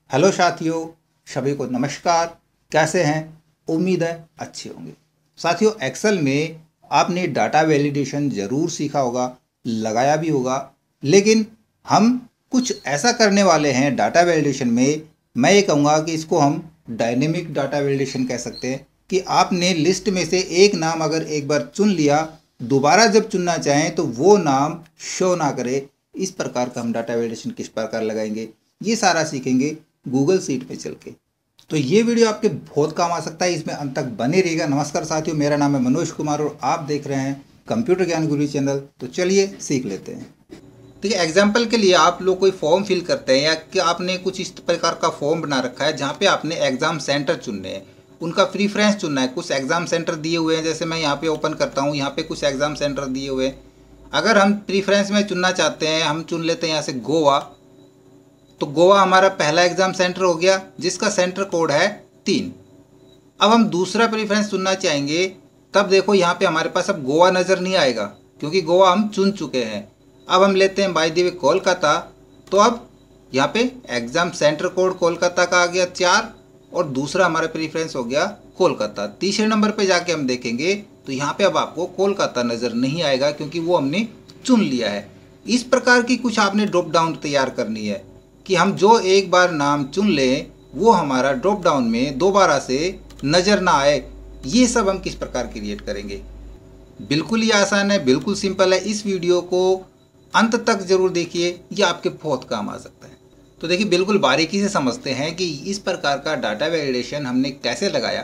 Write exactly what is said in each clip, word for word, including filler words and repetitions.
Hello साथियों, सभी को नमस्कार। कैसे हैं? उम्मीद है अच्छे होंगे। साथियों, एक्सेल में आपने डाटा वैलिडेशन ज़रूर सीखा होगा, लगाया भी होगा। लेकिन हम कुछ ऐसा करने वाले हैं डाटा वैलिडेशन में, मैं ये कहूँगा कि इसको हम डायनेमिक डाटा वैलिडेशन कह सकते हैं। कि आपने लिस्ट में से एक नाम अगर एक बार चुन लिया, दोबारा जब चुनना चाहें तो वो नाम शो ना करे। इस प्रकार का हम डाटा वैलिडेशन किस प्रकार लगाएंगे, ये सारा सीखेंगे गूगल सीट पे चल के। तो ये वीडियो आपके बहुत काम आ सकता है, इसमें अंत तक बने रहिएगा। नमस्कार साथियों, मेरा नाम है मनोज कुमार और आप देख रहे हैं कंप्यूटर ज्ञान गुरु चैनल। तो चलिए सीख लेते हैं। देखिए, एग्जाम्पल के लिए आप लोग कोई फॉर्म फिल करते हैं या कि आपने कुछ इस प्रकार का फॉर्म बना रखा है जहाँ पे आपने एग्जाम सेंटर चुनने हैं, उनका प्रीफ्रेंस चुनना है। कुछ एग्जाम सेंटर दिए हुए हैं, जैसे मैं यहाँ पे ओपन करता हूँ, यहाँ पे कुछ एग्जाम सेंटर दिए हुए हैं। अगर हम प्रीफ्रेंस में चुनना चाहते हैं, हम चुन लेते हैं यहाँ से गोवा। तो गोवा हमारा पहला एग्जाम सेंटर हो गया, जिसका सेंटर कोड है तीन। अब हम दूसरा प्रेफरेंस चुनना चाहेंगे, तब देखो यहाँ पे हमारे पास अब गोवा नज़र नहीं आएगा, क्योंकि गोवा हम चुन चुके हैं। अब हम लेते हैं बाय द वे कोलकाता। तो अब यहाँ पे एग्जाम सेंटर कोड कोलकाता का आ गया चार, और दूसरा हमारा प्रेफरेंस हो गया कोलकाता। तीसरे नंबर पे जाके हम देखेंगे तो यहाँ पे अब आपको कोलकाता नज़र नहीं आएगा, क्योंकि वो हमने चुन लिया है। इस प्रकार की कुछ आपने ड्रॉप डाउन तैयार करनी है कि हम जो एक बार नाम चुन लें वो हमारा ड्रॉप डाउन में दोबारा से नज़र ना आए। ये सब हम किस प्रकार क्रिएट करेंगे, बिल्कुल ही आसान है, बिल्कुल सिंपल है। इस वीडियो को अंत तक जरूर देखिए, ये आपके बहुत काम आ सकता है। तो देखिए, बिल्कुल बारीकी से समझते हैं कि इस प्रकार का डाटा वैलिडेशन हमने कैसे लगाया।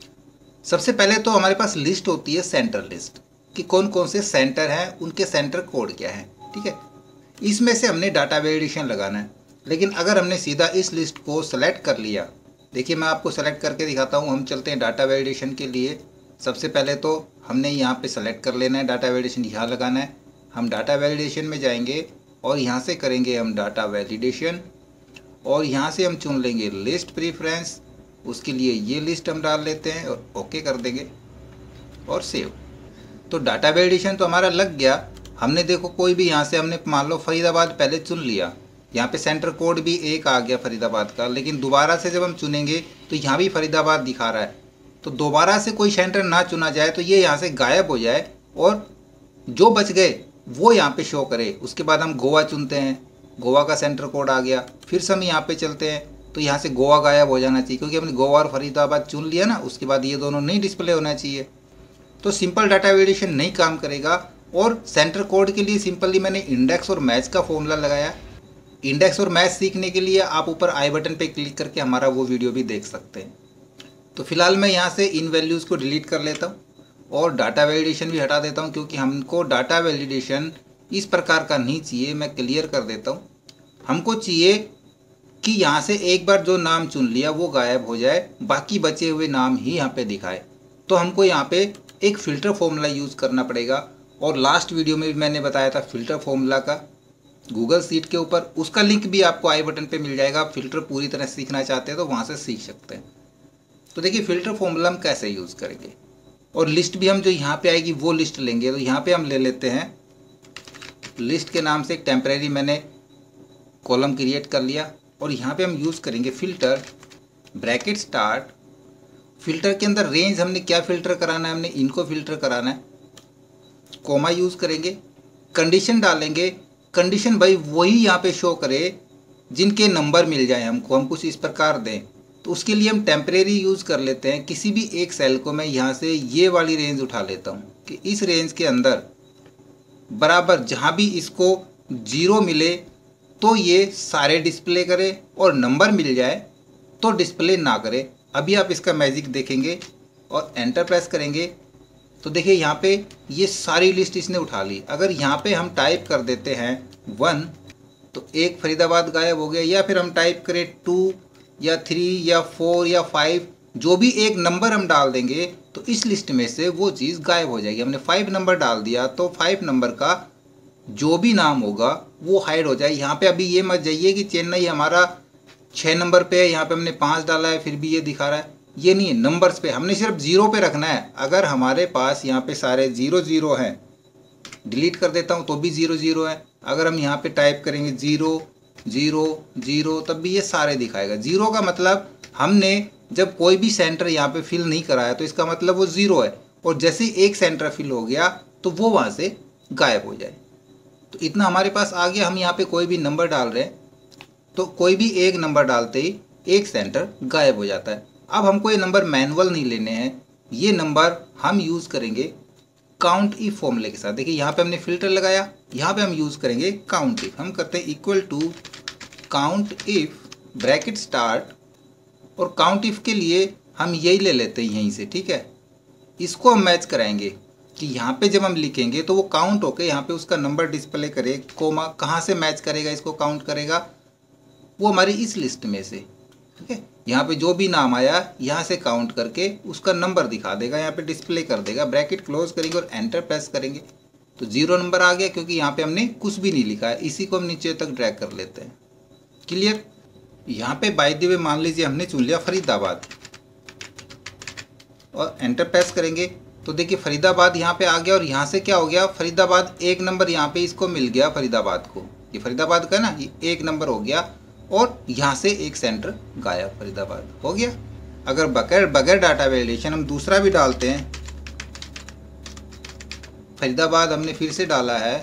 सबसे पहले तो हमारे पास लिस्ट होती है, सेंटर लिस्ट, कि कौन कौन से सेंटर हैं, उनके सेंटर कोड क्या है। ठीक है, इसमें से हमने डाटा वैलिडेशन लगाना है। लेकिन अगर हमने सीधा इस लिस्ट को सेलेक्ट कर लिया, देखिए मैं आपको सेलेक्ट करके दिखाता हूँ। हम चलते हैं डाटा वैलिडेशन के लिए। सबसे पहले तो हमने यहाँ पे सेलेक्ट कर लेना है, डाटा वैलिडेशन यहाँ लगाना है। हम डाटा वैलिडेशन में जाएंगे और यहाँ से करेंगे हम डाटा वैलिडेशन, और यहाँ से हम चुन लेंगे लिस्ट प्रीफ्रेंस। उसके लिए ये लिस्ट हम डाल लेते हैं और ओके कर देंगे और सेव। तो डाटा वैलिडेशन तो हमारा लग गया। हमने देखो कोई भी यहाँ से हमने मान लो फरीदाबाद पहले चुन लिया, यहाँ पे सेंटर कोड भी एक आ गया फरीदाबाद का। लेकिन दोबारा से जब हम चुनेंगे तो यहाँ भी फरीदाबाद दिखा रहा है। तो दोबारा से कोई सेंटर ना चुना जाए तो ये यहाँ से गायब हो जाए, और जो बच गए वो यहाँ पे शो करे। उसके बाद हम गोवा चुनते हैं, गोवा का सेंटर कोड आ गया। फिर से हम यहाँ पे चलते हैं तो यहाँ से गोवा गायब हो जाना चाहिए, क्योंकि हमने गोवा और फरीदाबाद चुन लिया ना। उसके बाद ये दोनों नहीं डिस्प्ले होना चाहिए। तो सिंपल डाटा वैलिडेशन नहीं काम करेगा। और सेंटर कोड के लिए सिंपली मैंने इंडेक्स और मैच का फॉर्मूला लगाया। इंडेक्स और मैच सीखने के लिए आप ऊपर आई बटन पे क्लिक करके हमारा वो वीडियो भी देख सकते हैं। तो फिलहाल मैं यहाँ से इन वैल्यूज़ को डिलीट कर लेता हूँ और डाटा वैलिडेशन भी हटा देता हूँ, क्योंकि हमको डाटा वैलिडेशन इस प्रकार का नहीं चाहिए। मैं क्लियर कर देता हूँ। हमको चाहिए कि यहाँ से एक बार जो नाम चुन लिया वो गायब हो जाए, बाकी बचे हुए नाम ही यहाँ पे दिखाए। तो हमको यहाँ पे एक फ़िल्टर फॉर्मूला यूज़ करना पड़ेगा, और लास्ट वीडियो में भी मैंने बताया था फ़िल्टर फॉर्मूला का गूगल सीट के ऊपर। उसका लिंक भी आपको आई बटन पे मिल जाएगा। आप फिल्टर पूरी तरह सीखना चाहते हैं तो वहाँ से सीख सकते हैं। तो देखिए, फ़िल्टर फॉर्मूला हम कैसे यूज़ करेंगे, और लिस्ट भी हम जो यहाँ पे आएगी वो लिस्ट लेंगे। तो यहाँ पे हम ले लेते हैं लिस्ट के नाम से एक टेम्परेरी मैंने कॉलम क्रिएट कर लिया, और यहाँ पे हम यूज़ करेंगे फ़िल्टर ब्रैकेट स्टार्ट। फिल्टर के अंदर रेंज हमने क्या फ़िल्टर कराना है, हमने इनको फ़िल्टर कराना है। कोमा यूज़ करेंगे, कंडीशन डालेंगे। कंडीशन भाई वही यहाँ पे शो करे जिनके नंबर मिल जाए हमको, हम कुछ इस प्रकार दें। तो उसके लिए हम टेम्परेरी यूज़ कर लेते हैं। किसी भी एक सेल को मैं यहाँ से ये वाली रेंज उठा लेता हूँ कि इस रेंज के अंदर बराबर जहाँ भी इसको जीरो मिले तो ये सारे डिस्प्ले करे, और नंबर मिल जाए तो डिस्प्ले ना करे। अभी आप इसका मैजिक देखेंगे और एंटर प्रेस करेंगे तो देखिए यहाँ पे ये सारी लिस्ट इसने उठा ली। अगर यहाँ पे हम टाइप कर देते हैं वन, तो एक फरीदाबाद गायब हो गया। या फिर हम टाइप करें टू या थ्री या फोर या फाइव, जो भी एक नंबर हम डाल देंगे तो इस लिस्ट में से वो चीज़ गायब हो जाएगी। हमने फाइव नंबर डाल दिया तो फाइव नंबर का जो भी नाम होगा वो हाइड हो जाए। यहाँ पे अभी ये मत जाइए कि चेन्नई हमारा छः नंबर पे है, यहाँ पे हमने पाँच डाला है फिर भी ये दिखा रहा है। ये नहीं है, नंबर्स पे हमने सिर्फ ज़ीरो पे रखना है। अगर हमारे पास यहाँ पे सारे ज़ीरो ज़ीरो हैं, डिलीट कर देता हूँ तो भी ज़ीरो ज़ीरो है। अगर हम यहाँ पे टाइप करेंगे ज़ीरो जीरो जीरो, तब भी ये सारे दिखाएगा। जीरो का मतलब हमने जब कोई भी सेंटर यहाँ पे फिल नहीं कराया तो इसका मतलब वो ज़ीरो है, और जैसे ही एक सेंटर फिल हो गया तो वो वहाँ से गायब हो जाए। तो इतना हमारे पास आ गया। हम यहाँ पे कोई भी नंबर डाल रहे हैं तो कोई भी एक नंबर डालते ही एक सेंटर गायब हो जाता है। अब हमको ये नंबर मैनुअल नहीं लेने हैं, ये नंबर हम यूज़ करेंगे काउंट इफ फॉर्मूले के साथ। देखिए यहाँ पे हमने फिल्टर लगाया, यहाँ पे हम यूज़ करेंगे काउंट इफ। हम करते हैं equal to count if bracket start, और काउंट इफ के लिए हम यही ले लेते हैं यहीं से, ठीक है। इसको हम मैच कराएंगे कि यहाँ पे जब हम लिखेंगे तो वो काउंट होके यहाँ पे उसका नंबर डिस्प्ले करे, कोमा कहाँ से मैच करेगा, इसको काउंट करेगा वो हमारी इस लिस्ट में से, ठीक है। यहाँ पे जो भी नाम आया यहाँ से काउंट करके उसका नंबर दिखा देगा, यहाँ पे डिस्प्ले कर देगा। ब्रैकेट क्लोज करेंगे और एंटर प्रेस करेंगे तो जीरो नंबर आ गया, क्योंकि यहाँ पे हमने कुछ भी नहीं लिखा है। इसी को हम नीचे तक ड्रैग कर लेते हैं। क्लियर। यहाँ पे बाय द वे मान लीजिए हमने चुन लिया फरीदाबाद और एंटर प्रेस करेंगे तो देखिए फरीदाबाद यहाँ पे आ गया, और यहाँ से क्या हो गया, फरीदाबाद एक नंबर यहाँ पे इसको मिल गया फरीदाबाद को, ये फरीदाबाद का ना, ये एक नंबर हो गया, और यहाँ से एक सेंटर गायब, फरीदाबाद हो गया। अगर बगैर बगैर डाटा वैलिडेशन हम दूसरा भी डालते हैं, फरीदाबाद हमने फिर से डाला है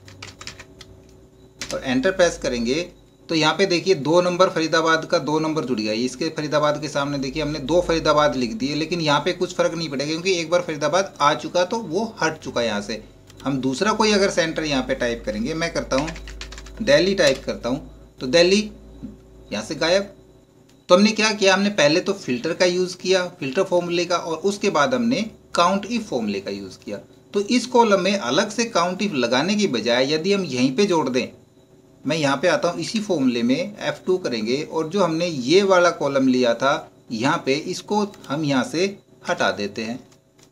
और एंटर प्रेस करेंगे तो यहाँ पे देखिए दो नंबर फरीदाबाद का दो नंबर जुड़ गया। इसके फरीदाबाद के सामने देखिए हमने दो फरीदाबाद लिख दिए, लेकिन यहाँ पे कुछ फर्क नहीं पड़ेगा क्योंकि एक बार फरीदाबाद आ चुका तो वो हट चुका है यहाँ से। हम दूसरा कोई अगर सेंटर यहाँ पे टाइप करेंगे, मैं करता हूँ दिल्ली टाइप करता हूँ, तो दिल्ली यहाँ से गायब। तो हमने क्या किया, हमने पहले तो फिल्टर का यूज़ किया, फिल्टर फॉर्मूले का, और उसके बाद हमने काउंट इफ फॉर्मूले का यूज़ किया। तो इस कॉलम में अलग से काउंट इफ लगाने की बजाय यदि हम यहीं पे जोड़ दें, मैं यहाँ पे आता हूँ इसी फॉर्मूले में एफ टू करेंगे, और जो हमने ये वाला कॉलम लिया था यहाँ पे, इसको हम यहाँ से हटा देते हैं,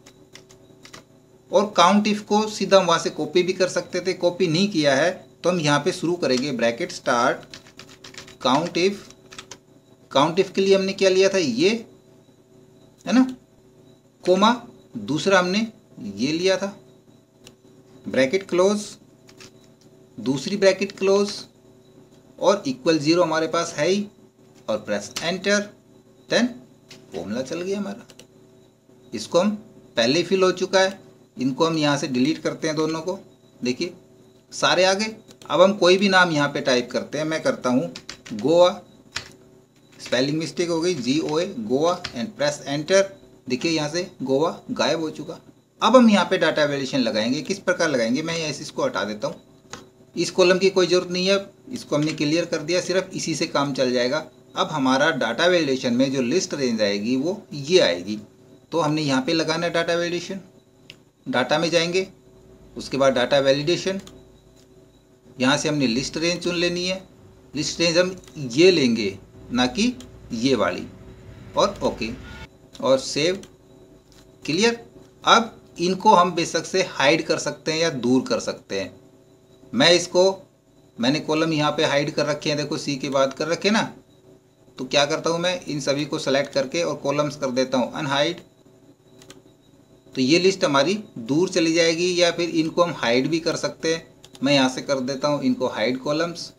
और काउंट इफ को सीधा हम वहाँ से कॉपी भी कर सकते थे। कॉपी नहीं किया है तो हम यहाँ पे शुरू करेंगे bracket start count if. Count if के लिए हमने क्या लिया था, ये है ना, कोमा, दूसरा हमने ये लिया था, ब्रैकेट क्लोज, दूसरी ब्रैकेट क्लोज, और इक्वल जीरो हमारे पास है ही, और प्रेस एंटर, देन फॉर्मूला चल गया हमारा। इसको हम पहले ही फिल हो चुका है, इनको हम यहाँ से डिलीट करते हैं दोनों को, देखिए सारे आ गए। अब हम कोई भी नाम यहाँ पे टाइप करते हैं, मैं करता हूँ गोवा, स्पेलिंग मिस्टेक हो गई, G O A, Goa, and press enter. देखिए यहाँ से गोवा गायब हो चुका। अब हम यहाँ पे डाटा वैलिडेशन लगाएंगे। किस प्रकार लगाएंगे, मैं ऐसे इसको हटा देता हूँ, इस कॉलम की कोई ज़रूरत नहीं है, इसको हमने क्लियर कर दिया, सिर्फ इसी से काम चल जाएगा। अब हमारा डाटा वैलिडेशन में जो लिस्ट रेंज आएगी वो ये आएगी। तो हमने यहाँ पे लगाना है डाटा वैलिडेशन, डाटा में जाएंगे, उसके बाद डाटा वैलिडेशन, यहाँ से हमने लिस्ट रेंज चुन लेनी है। लिस्ट रेंज हम ये लेंगे, ना कि ये वाली, और ओके, और सेव। क्लियर। अब इनको हम बेशक से हाइड कर सकते हैं या दूर कर सकते हैं। मैं इसको, मैंने कॉलम यहाँ पे हाइड कर रखे हैं, देखो सी के बाद कर रखे ना, तो क्या करता हूँ मैं, इन सभी को सेलेक्ट करके और कॉलम्स कर देता हूँ अनहाइड। तो ये लिस्ट हमारी दूर चली जाएगी, या फिर इनको हम हाइड भी कर सकते हैं। मैं यहाँ से कर देता हूँ इनको हाइड कॉलम्स।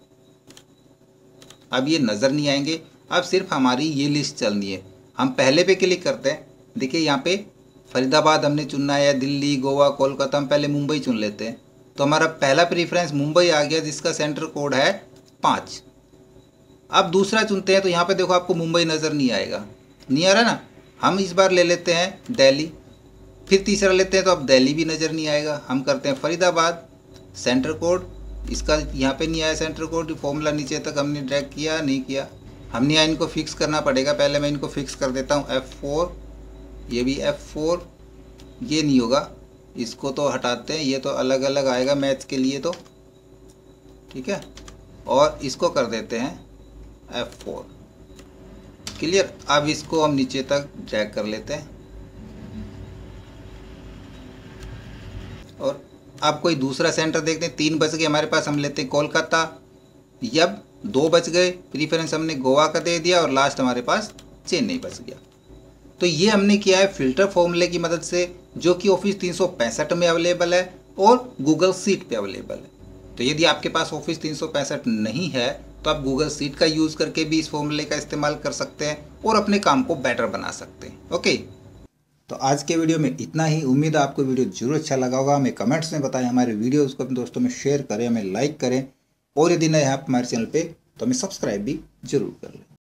अब ये नज़र नहीं आएंगे, अब सिर्फ हमारी ये लिस्ट चलनी है। हम पहले पे क्लिक करते हैं, देखिए यहाँ पे फरीदाबाद हमने चुनना है, दिल्ली, गोवा, कोलकाता, हम पहले मुंबई चुन लेते हैं। तो हमारा पहला प्रीफ्रेंस मुंबई आ गया, जिसका सेंटर कोड है पाँच। अब दूसरा चुनते हैं तो यहाँ पे देखो आपको मुंबई नज़र नहीं आएगा, नहीं आ रहा ना। हम इस बार ले लेते हैं दिल्ली, फिर तीसरा लेते हैं तो अब दिल्ली भी नज़र नहीं आएगा। हम करते हैं फरीदाबाद, सेंटर कोड इसका यहाँ पे नहीं आया सेंटर कोड, फॉर्मूला नीचे तक हमने ड्रैग किया नहीं किया, हमने यहाँ इनको फिक्स करना पड़ेगा। पहले मैं इनको फिक्स कर देता हूँ एफ़ फोर, ये भी एफ़ फोर, ये नहीं होगा, इसको तो हटाते हैं, ये तो अलग अलग आएगा मैच के लिए, तो ठीक है। और इसको कर देते हैं एफ़ फोर। क्लियर। अब इसको हम नीचे तक ड्रैग कर लेते हैं, और अब कोई दूसरा सेंटर देखते हैं। तीन बच गए हमारे पास, हम लेते हैं कोलकाता। जब दो बच गए, प्रीफरेंस हमने गोवा का दे दिया, और लास्ट हमारे पास चेन्नई बच गया। तो ये हमने किया है फिल्टर फॉर्मूले की मदद से, जो कि ऑफिस तीन सौ पैंसठ में अवेलेबल है और गूगल सीट पे अवेलेबल है। तो यदि आपके पास ऑफिस तीन सौ पैंसठ नहीं है तो आप गूगल शीट का यूज़ करके भी इस फॉर्मूले का इस्तेमाल कर सकते हैं और अपने काम को बेटर बना सकते हैं। ओके, तो आज के वीडियो में इतना ही। उम्मीद है आपको वीडियो जरूर अच्छा लगा होगा। हमें कमेंट्स में बताएं, हमारे वीडियोज़ को अपने दोस्तों में शेयर करें, हमें लाइक करें और यदि नए हैं आप हमारे चैनल पर तो हमें सब्सक्राइब भी जरूर कर लें।